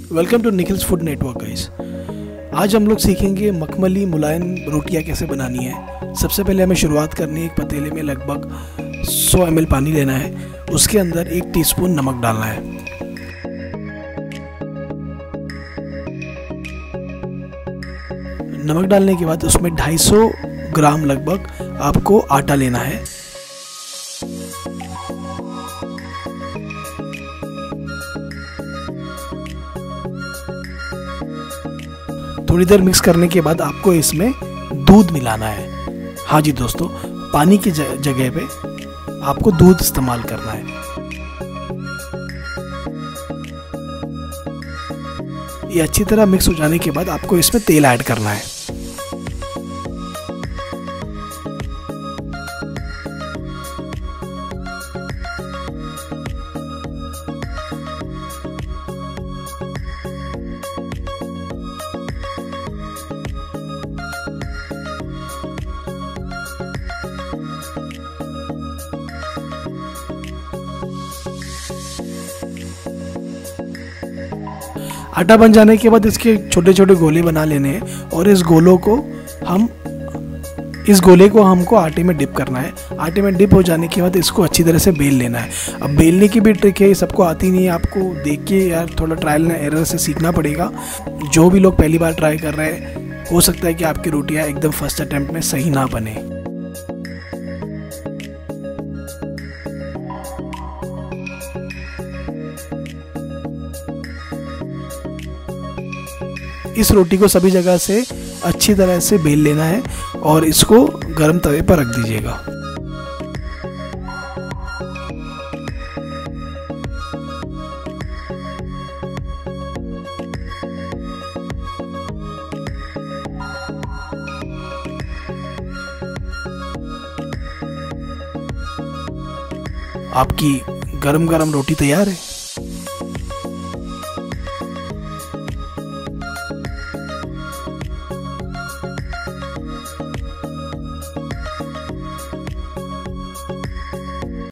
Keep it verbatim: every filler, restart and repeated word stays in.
Welcome to Nikhil's food network guys. आज हम लोग सीखेंगे मखमली मुलायम रोटियां कैसे बनानी है। सबसे पहले हमें शुरुआत करनी है। एक पतीले में लगभग सौ एम एल पानी लेना है। उसके अंदर एक टीस्पून नमक डालना है। नमक डालने के बाद उसमें दो सौ पचास ग्राम लगभग आपको आटा लेना है। थोड़ी देर मिक्स करने के बाद आपको इसमें दूध मिलाना है। हाँ जी दोस्तों, पानी की जगह पे आपको दूध इस्तेमाल करना है। ये अच्छी तरह मिक्स हो जाने के बाद आपको इसमें तेल ऐड करना है। आटा बन जाने के बाद इसके छोटे छोटे गोले बना लेने हैं और इस गोलों को हम इस गोले को हमको आटे में डिप करना है। आटे में डिप हो जाने के बाद इसको अच्छी तरह से बेल लेना है। अब बेलने की भी ट्रिक है, सबको आती नहीं है। आपको देख के यार थोड़ा ट्रायल एंड एरर से सीखना पड़ेगा। जो भी लोग पहली बार ट्राई कर रहे हैं, हो सकता है कि आपकी रोटियां एकदम फर्स्ट अटेम्प्ट में सही ना बने। इस रोटी को सभी जगह से अच्छी तरह से बेल लेना है और इसको गरम तवे पर रख दीजिएगा। आपकी गरम गरम रोटी तैयार है।